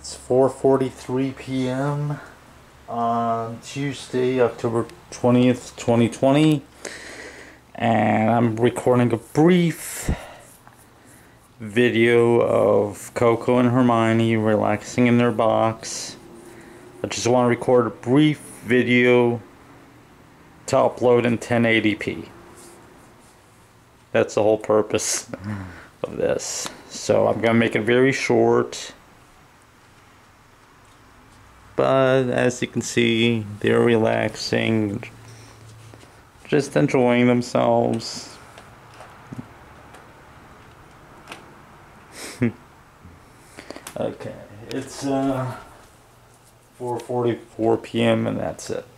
It's 4:43 p.m. on Tuesday, October 20th, 2020, and I'm recording a brief video of Coco and Hermione relaxing in their box. I just want to record a brief video to upload in 1080p. That's the whole purpose of this. So I'm going to make it very short. But as you can see, they're relaxing, just enjoying themselves. Okay, it's 4:44 p.m. and that's it.